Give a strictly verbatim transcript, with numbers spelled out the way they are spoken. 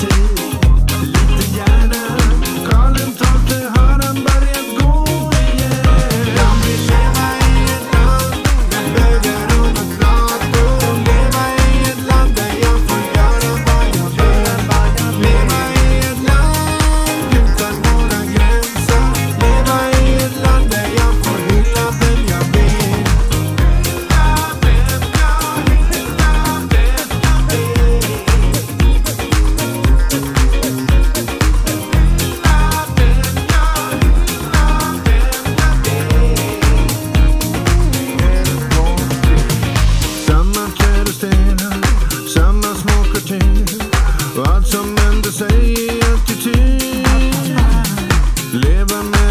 tid. Lite gärna Karl den tolfte har han börjat gå igen. Jag vill leva i ett land med bögar och med flator. Leva i ett land där jag får göra vad jag vill. Leva i ett land utan några gränser. Leva i ett land där jag får hylla vem jag vill. Samma träd och stenar, samma små kvarter. Och allt som händer sig är attityd. Leva med